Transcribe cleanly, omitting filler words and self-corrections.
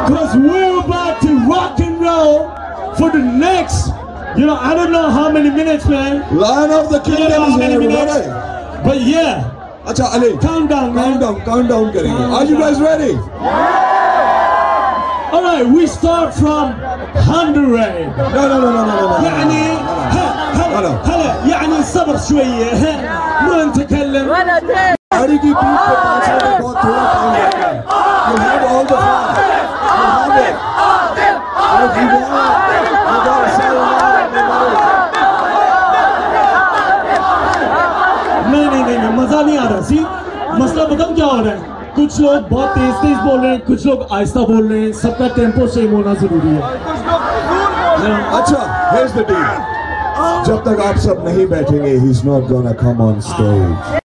Because we're about to rock and roll for the next, I don't know how many minutes, man. Lion of the Kingdom is here, ready? But yeah. Acha, Ali. Countdown, man. Countdown karenge. Are you guys ready? All right, we start from 100. No. يعني يعني صبر شوية ما نتكلم. गाड़ी की beat पे पहुंचने में बहुत थोड़ा time लगता है. You have all the fun. You have it. And if you want it, you gotta say it loud and नहीं मजा नहीं आ रहा. सी मसला बताऊं क्या हो रहा है. कुछ लोग बहुत तेज बोल रहे हैं, कुछ लोग आहिस्ता बोल रहे हैं. सबका टेम्पो सेम होना जरूरी है. अच्छा, here's the deal. जब तक आप सब नहीं बैठेंगे, he's not gonna come on stage.